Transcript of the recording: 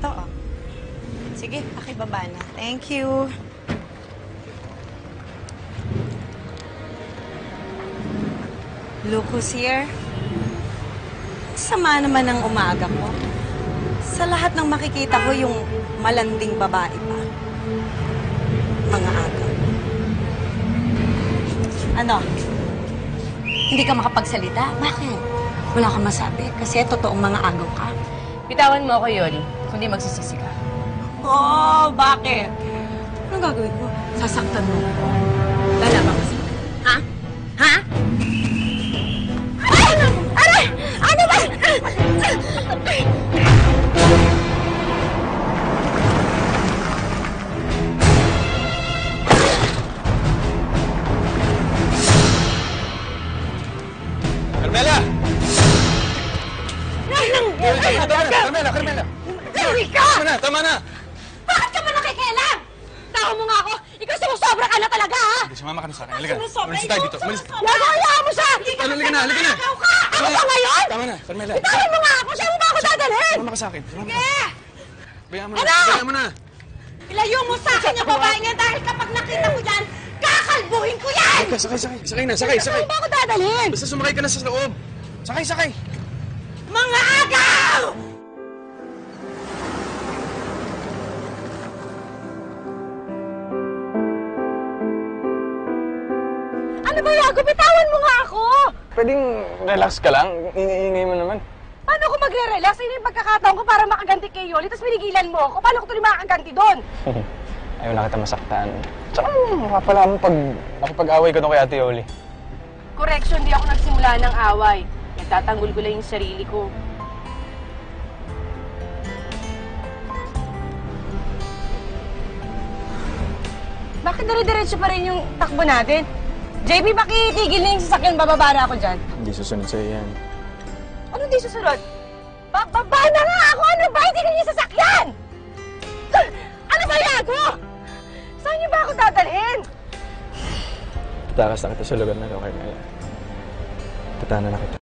Ito, oh. Sige, pakibaba na. Thank you. Look who's here. Sama naman ng umaga ko. Sa lahat ng makikita ko, yung malanding babae pa. Mga agaw. Ano? Hindi ka makapagsalita? Bakit? Wala kang masabi kasi totoong mga agaw ka. Bitawan mo ako, Yoli, kundi magsisisi ka. Oh, bakit? Anong gagawin mo? Sasaktan mo ko. Lalaban ka sa akin. Ha? Ha? Ano? Aray! Ano ba? Carmela! Carmela! Erika! Tama na! Bakit ka ba nakikialam? Tao mo nga ako! Ikaw sumusobra ka na talaga, ha? Hindi, sumama ka na sa akin. Halika. Umalis tayo dito. Umalis. Hayaan mo siya! Halika na! Ikaw ka! Ako ba ngayon? Tama na, Carmela. Bitawan mo nga ako! Saan mo ba ako dadalhin? Sumama ka sa akin. Eh! Bayaan mo Ano? na. Bayaan mo na. Ilayo mo sa akin yung babae niya dahil kapag nakita mo yan, kakalbuhin ko yan! Halika, sakay. Sakay na, sakay. Saan mo ba ako dadalhin? Basta sumakay ka na sa loob. Sakay. Mga agaw! Ano ba, Yago? Bitawan mo nga ako! Pwedeng relax ka lang. Ingay mo naman. Paano ako magre-relax? Ini yung pagkakataon ko para makaganti kay Yoli, tapos pinigilan mo ako. Paano ko tuloy makakaganti doon? Ayaw na kita masaktan. Tsaka mapapala mo pag nakipag-away ka doon kay Ate Yoli. Correction, di ako nagsimula ng away. Nagtatanggol ko lang yung sarili ko. Bakit dire-diretso pa rin yung takbo natin? JB, pakitigil na yung sasakyan. Bababa na ako dyan. Hindi susunod sa'yo yan. Ano di susunod? Bababa na nga ako! Ano ba? Hindi yung sasakyan! Ano ba, Yago? Saan niyo ba ako dadalhin? Tatakas na kita sa lugar na to, Carmela. Tatana na kita.